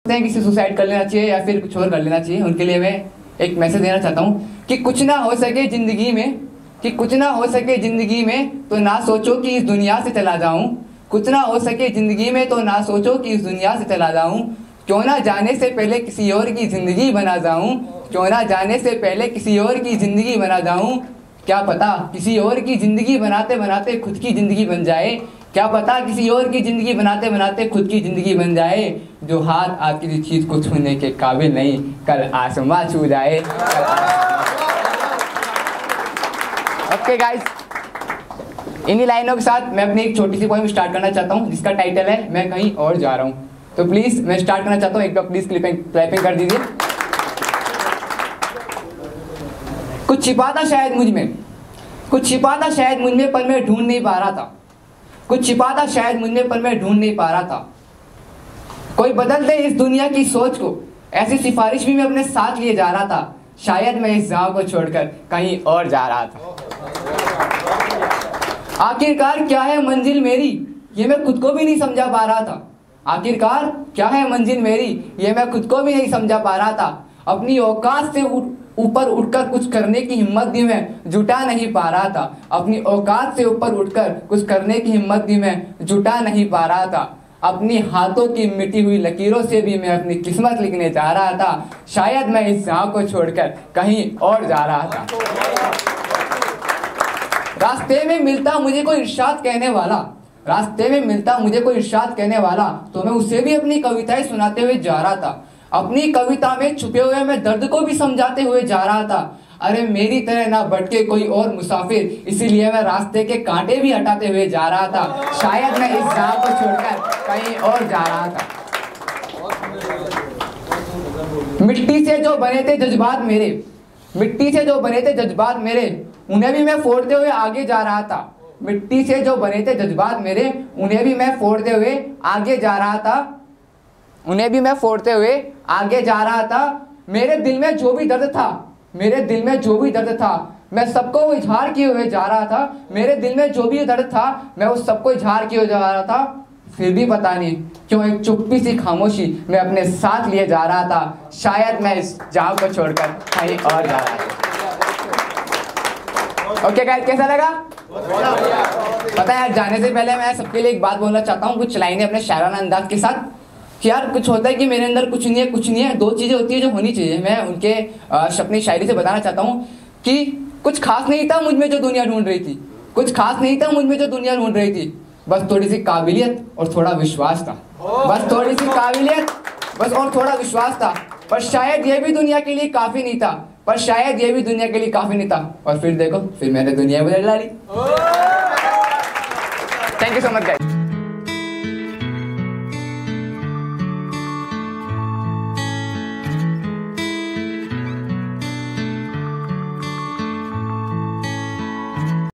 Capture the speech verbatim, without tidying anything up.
हैं किसी सुसाइड कर लेना चाहिए या फिर कुछ और कर लेना चाहिए, उनके लिए मैं एक मैसेज देना चाहता हूँ कि कुछ ना हो सके ज़िंदगी में कि कुछ ना हो सके ज़िंदगी में तो ना सोचो कि इस दुनिया से चला जाऊँ। कुछ ना हो सके ज़िंदगी में तो ना सोचो कि इस दुनिया से चला जाऊँ। क्यों ना जाने से पहले किसी और की ज़िंदगी बना जाऊँ। क्यों ना जाने से पहले किसी और की ज़िंदगी बना जाऊँ। क्या पता किसी और की ज़िंदगी बनाते बनाते खुद की ज़िंदगी बन जाए। क्या पता किसी और की ज़िंदगी बनाते बनाते खुद की ज़िंदगी बन जाए। जो हाथ आज किसी चीज़ को छूने के काबिल नहीं, कल आसमां छू जाए। ओके गाइस, इन्हीं लाइनों के साथ मैं अपनी एक छोटी सी पोएम स्टार्ट करना चाहता हूँ जिसका टाइटल है मैं कहीं और जा रहा हूँ। तो प्लीज़ मैं स्टार्ट करना चाहता हूँ, एक बार प्लीज़ क्लिपिंग क्लैपिंग कर दीजिए। कुछ छिपा था शायद मुझ में, कुछ छिपा था शायद मुझ में पर मैं ढूंढ नहीं पा रहा था। कुछ छिपा था शायद मुझ में पर मैं ढूंढ नहीं पा रहा था। कोई बदल दे इस दुनिया की सोच को, ऐसी सिफारिश भी मैं अपने साथ लिए जा रहा था। शायद मैं इस गांव को छोड़कर कहीं और जा रहा था। आखिरकार क्या है मंजिल मेरी, ये मैं खुद को भी नहीं समझा पा रहा था। आखिरकार क्या है मंजिल मेरी, ये मैं खुद को भी नहीं समझा पा रहा था। अपनी औकात से ऊपर उठकर कुछ करने की हिम्मत भी मैं जुटा नहीं पा रहा था। अपनी औकात से ऊपर उठकर कुछ करने की हिम्मत भी मैं जुटा नहीं पा रहा था। अपनी हाथों की मिटी हुई लकीरों से भी मैं अपनी किस्मत लिखने जा रहा था। शायद मैं इस गांव को छोड़कर कहीं और जा रहा था। रास्ते में मिलता मुझे कोई इरशाद कहने वाला, रास्ते में मिलता मुझे कोई इरशाद कहने वाला तो मैं उसे भी अपनी कविताएं सुनाते हुए जा रहा था। अपनी कविता में छुपे हुए मैं दर्द को भी समझाते हुए जा रहा था। अरे मेरी तरह ना भटके कोई और मुसाफिर, इसीलिए मैं रास्ते के कांटे भी हटाते हुए जा रहा था। शायद मैं इस गांव को छोड़कर कहीं और जा रहा था। मिट्टी से जो बने थे जज्बात मेरे, मिट्टी से जो बने थे जज्बात मेरे, उन्हें भी मैं फोड़ते हुए आगे जा रहा था। मिट्टी से जो बने थे जज्बात मेरे, उन्हें भी मैं फोड़ते हुए आगे जा रहा था। उन्हें भी मैं फोड़ते हुए आगे जा रहा था। मेरे दिल में जो भी दर्द था, मेरे दिल में जो भी दर्द था, मैं सबको इजहार किए हुए जा रहा था। मेरे दिल में जो भी दर्द था, मैं उस सबको इजहार किए जा रहा था। फिर भी पता नहीं क्यों एक चुप्पी सी खामोशी मैं अपने साथ लिए जा रहा था। शायद मैं इस जहां को छोड़कर कहीं और जा रहा था। ओके गाइस, कैसा लगा? पता है यार, जाने से पहले मैं सबके लिए एक बात बोलना चाहता हूँ, कुछ लाइनें अपने शायराना अंदाज के साथ। कि यार कुछ होता है कि मेरे अंदर कुछ नहीं है, कुछ नहीं है, दो चीज़ें होती है जो होनी चाहिए। मैं उनके अपनी शायरी से बताना चाहता हूँ कि कुछ खास नहीं था मुझ में जो दुनिया ढूंढ रही थी, कुछ खास नहीं था मुझ में जो दुनिया ढूंढ रही थी। बस थोड़ी सी काबिलियत और थोड़ा विश्वास था, बस थोड़ी सी काबिलियत बस और थोड़ा विश्वास था। पर शायद ये भी दुनिया के लिए काफ़ी नहीं था, पर शायद ये भी दुनिया के लिए काफ़ी नहीं था। और फिर देखो, फिर मैंने दुनिया बदल डाली। Thank you so much guys.